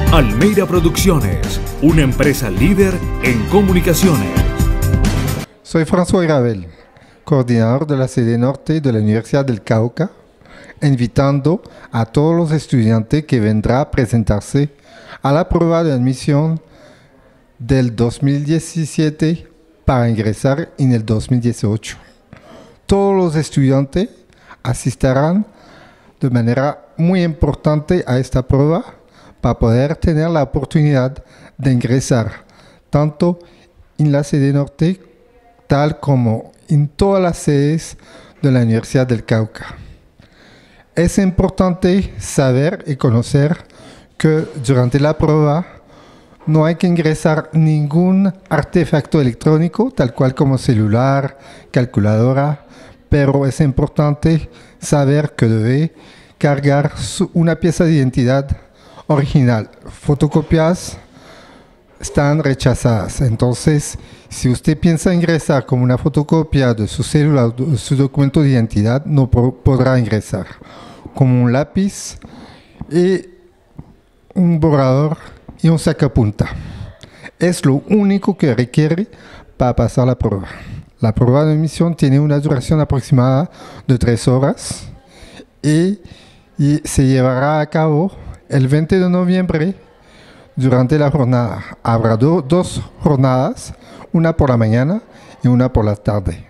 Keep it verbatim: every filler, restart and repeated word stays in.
Almeida Producciones, una empresa líder en comunicaciones. Soy François Gravel, coordinador de la sede norte de la Universidad del Cauca, invitando a todos los estudiantes que vendrán a presentarse a la prueba de admisión del dos mil diecisiete para ingresar en el dos mil dieciocho. Todos los estudiantes asistirán de manera muy importante a esta prueba para poder tener la oportunidad de ingresar tanto en la sede norte tal como en todas las sedes de la Universidad del Cauca. Es importante saber y conocer que durante la prueba no hay que ingresar ningún artefacto electrónico, tal cual como celular, calculadora, pero es importante saber que debe cargar su, una pieza de identidad original. Fotocopias están rechazadas. Entonces, si usted piensa ingresar con una fotocopia de su celular, de su documento de identidad, no po- podrá ingresar. Con un lápiz y un borrador y un sacapunta. Es lo único que requiere para pasar la prueba. La prueba de admisión tiene una duración aproximada de tres horas y, y se llevará a cabo el veinte de noviembre durante la jornada. Habrá do, dos jornadas, una por la mañana y una por la tarde.